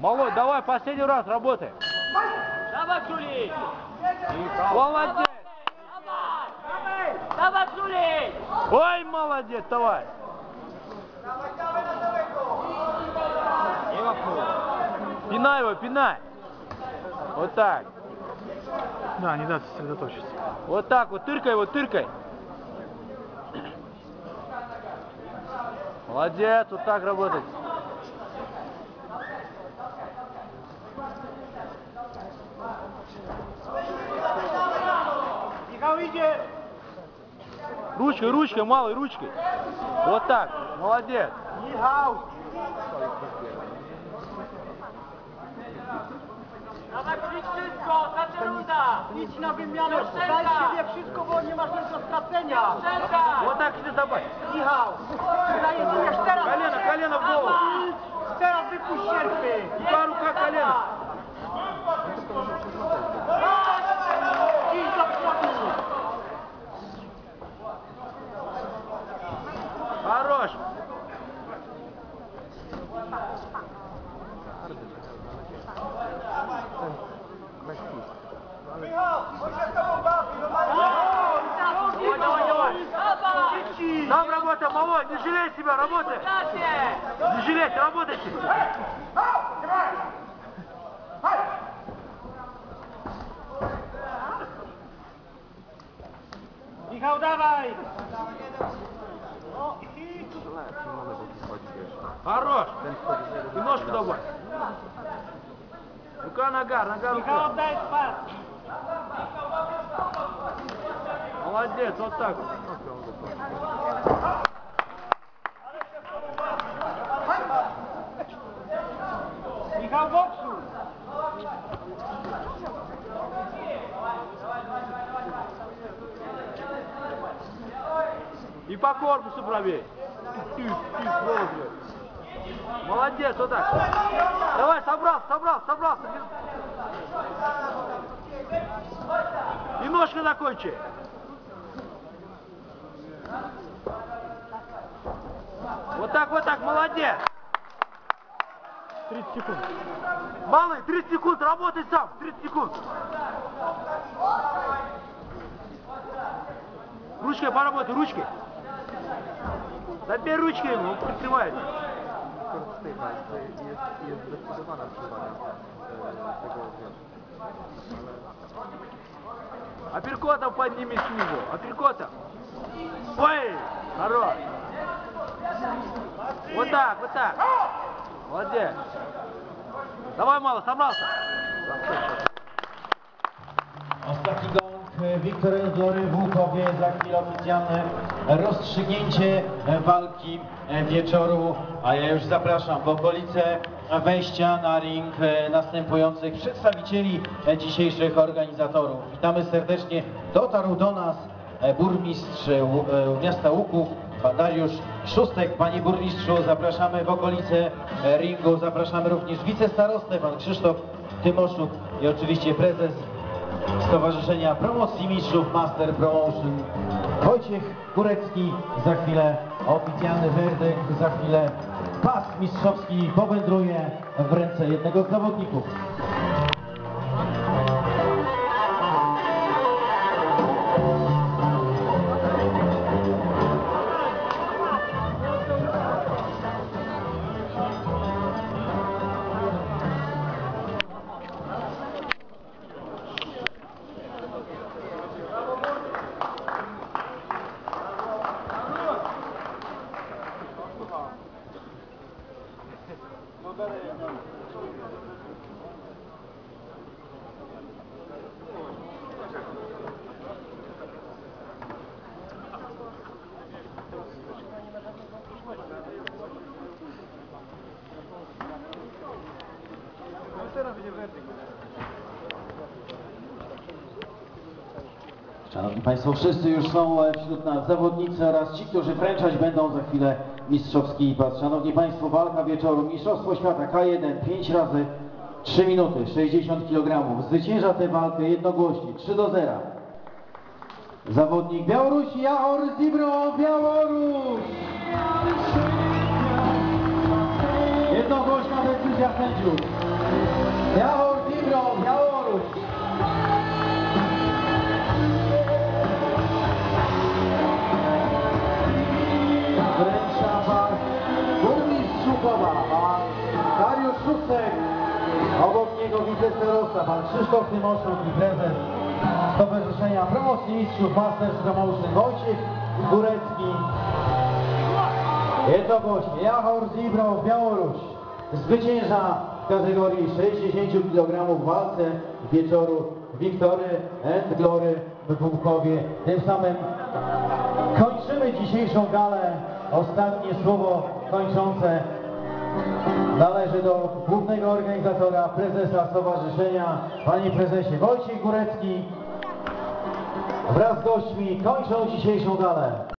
Малой, давай последний раз работай. Давай, Джули! Молодец! Давай, Джули! Ой, молодец, давай! Пинай его, пинай! Вот так. Да, не даст сосредоточиться. Вот так вот, тыркай его, тыркай. Молодец, вот так работать. Ручкой, ручкой, малой ручкой. Вот так, молодец. Dawaj, wszystko, za runda! Idź na wymianę, daj siebie wszystko, bo nie masz nic do stracenia. Вот так иди забай. Michał, zajedziesz teraz. Колено, колено в голову. Teraz wypuść sierpy. Рука, рука, колено. Idź do przodu. Хорош. Там работа, малой, не жалей себя, работай. Не жалейте, работайте. Michał, dawaj. Хорош. Немножко добавь. Рука, нога, нога, Michał, рука. oddaj spad. Молодец, вот так вот. Michał, boksu. И по корпусу правее. Молодец, вот так. Давай, собрался. Немножко закончи. Вот так, молодец. 30 секунд. Малый, 30 секунд, работай сам, 30 секунд. Ручкой поработай, ручкой. Забей ручкой ему, он прикрывает. Апперкотом подними снизу, апперкотом. Ой, хорош. Вот так. Молодец. Давай, мало, собрался. Ostatni gong Wiktory Zory w Łukowie, za chwilę oficjalne rozstrzygnięcie walki wieczoru, a ja już zapraszam w okolice wejścia na ring następujących przedstawicieli dzisiejszych organizatorów. Witamy serdecznie, dotarł do nas burmistrz miasta Łuków, pan Dariusz Szóstek. Panie burmistrzu, zapraszamy w okolice ringu, zapraszamy również wicestarostę, pan Krzysztof Tymoszuk i oczywiście prezes Stowarzyszenia Promocji Mistrzów Master Promotion Wojciech Górecki. Za chwilę oficjalny werdykt, za chwilę pas mistrzowski powędruje w ręce jednego z zawodników. Szanowni Państwo, wszyscy już są wśród nas zawodnicy oraz ci, którzy wręczać będą za chwilę mistrzowski pas. Szanowni Państwo, walka wieczoru, Mistrzostwo Świata K1, 5 razy 3 minuty, 60 kg. Zwycięża tę walkę jednogłośnie, 3-0. Zawodnik Białorusi, Jahor Zibro, Białoruś. Jednogłośna decyzja sędziów. Jawor Zibro, Białoruś. Wręcza pan burmistrz Żukowa, pan Dariusz Szustek. Obok niego wicestarosta, pan Krzysztof Tymoszuk i prezes Stowarzyszenia Promocji Mistrzów Masters Promotion Wojciech Górecki. Jednogłośnie Jawor Zibro, Białoruś zwycięża w kategorii 60 kg w walce wieczoru Victory and Glory w Łukowie. Tym samym kończymy dzisiejszą galę. Ostatnie słowo kończące należy do głównego organizatora, prezesa stowarzyszenia. Panie prezesie, Wojciech Górecki wraz z gośćmi kończą dzisiejszą galę.